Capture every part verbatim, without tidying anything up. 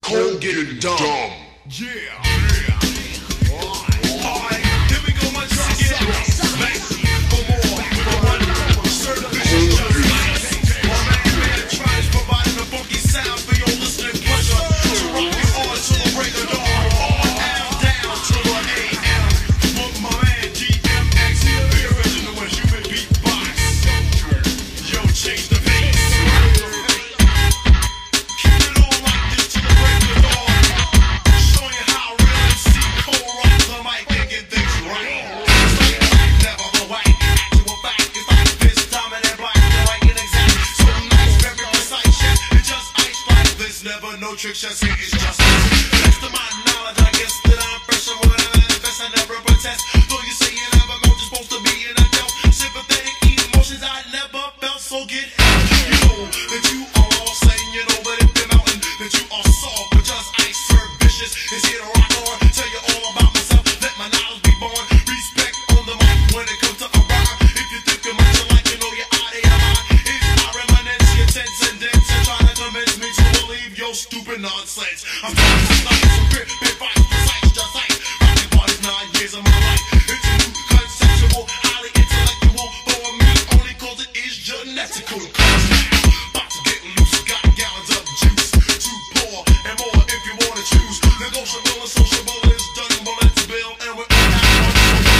Cold getting dumb. Yeah. Yeah. Alright, here we go once again. Back for more. For one certification just like one man man tries providing a funky sound for your listening pleasure. To rock you on to the break of dawn. Down, down to the A M. With my man D M X, the original and human beatbox. Yo, change the pace. Keep it on like this to the break of dawn. Showing you how real M C Cole rocks the mic and get things right. It's like black, never the white. Actual fact is like this, dominant black, the white and exact. So nice, very precise shit. It's just ice like this, never no tricks, just it is just this. Next to my knowledge, I guess that I'm fresh and when I manifest, I never protest. Though you say you never know you're supposed to be in a doubt. Sympathetic emotions I never felt, so get help. You know that you are all saying, you know that if the mountain that you are soft, but just ice serve vicious is here to rock on. Tell you all about myself, let my knowledge be born. Respect on the mic when it comes to a rhyme. If you think you're much alike, you know you're out of your mind. It's my reminiscence, your tense and dense, and trying to convince me to believe your stupid nonsense. I'm trying to like some bit, bit vice, precise, just like rocking parties nine years of my life. It's a new conceptual, highly intellectual for me, only cause it is genetical. Cause now, about to get loose, got gallons of juice to pour, and more if you wanna choose. Negotiable and sociable is done, but let's build, and we're all out on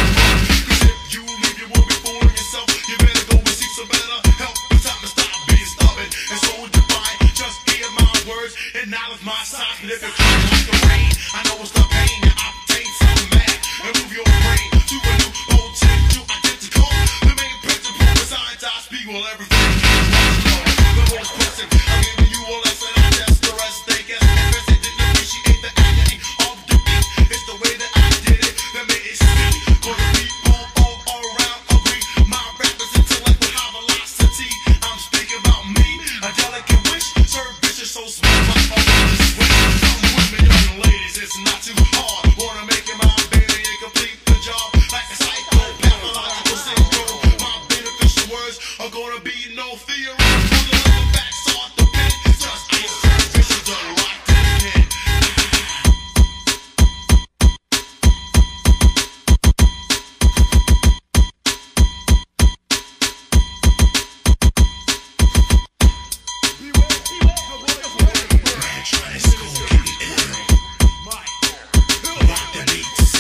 the cause if you leave, you will be fooling yourself. You better go and seek some better help. It's time to stop being stubborn and so divine. Just hear my words and knowledge my signs. But if you're trying like the rain, I know it's the pain that obtains some mad and move your brain to a new potential identical. The main principle is science I speak while everything is rational. The most pressing, I'm giving you a lesson. I test the rest, they guess. If they didn't appreciate the agony of defeat, it's the way that I did it that made it sweet. Cause the people all around agree. My rap is intellect with high velocity. I'm speaking about me, a delicate wish, serve vicious, so smooth like a this switch. Come with me, young ladies, it's not too hard. Wanna make it my baby and complete the job like a psycho, pathological syndrome. My beneficial words are gonna be no theory. For the living facts are the pen. Just ice serve vicious, the rock to the head. Man, try to school, get me ill. Rock the beats.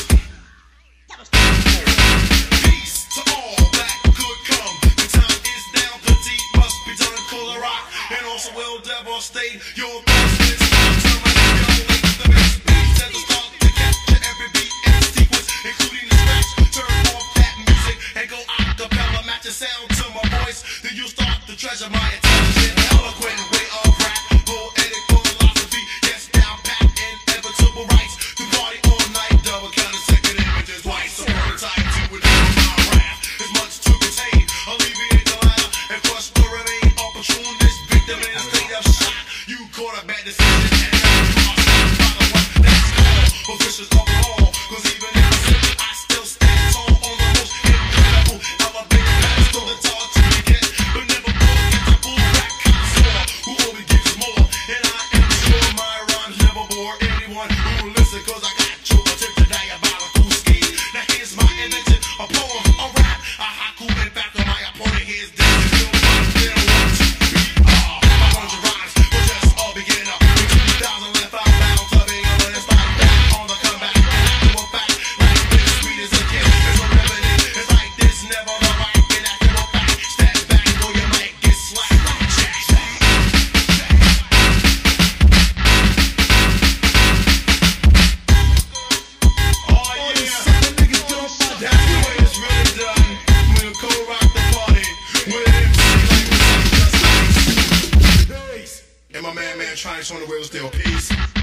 Peace to all that could come. The time is now, the deed must be done. Pull a rock and also will devastate your thoughts. It's time to manipulate the bass beats at the start to capture every beat and sequence, including the scratch. Turn off that music and go acapella. Match the sound to my voice, then you start to treasure my intelligent, eloquent way of rap. Poetic philosophy, yes, down pat, inevitable rights. To party all night, double counting second images twice. So prototype to it my rap. There's much to contain, alleviate the latter, and crush the remain opportunist victim in a state of shock. You caught a bad decision, and now you are stopped by the one that's all. Officials of the law, cause even if I slip, I still stand tall on the most incredible elevated pedestal that's hard to get, but never forget the full black connoisseur who only gives more. And I am sure my rhymes never bore anyone who will listen, cause I got your attention diabolical scheme. Now here's my invention, a poem, a rap, a haiku. In fact, my opponent here's dead. You'll find there what to be. Ah, my hundred rhymes were just a beginner. In two thousand five pounds of England, it's like that on the comeback. Actual fact, like this, sweet as a kid. It's a remedy, it's like this, never the right. Get actual fact, step back or you might get slapped like Jack. Oh yeah, that's the way it's really done. We'll co-rock the party with M C like we say just ice. And my man, man, trying to show the way was still peace.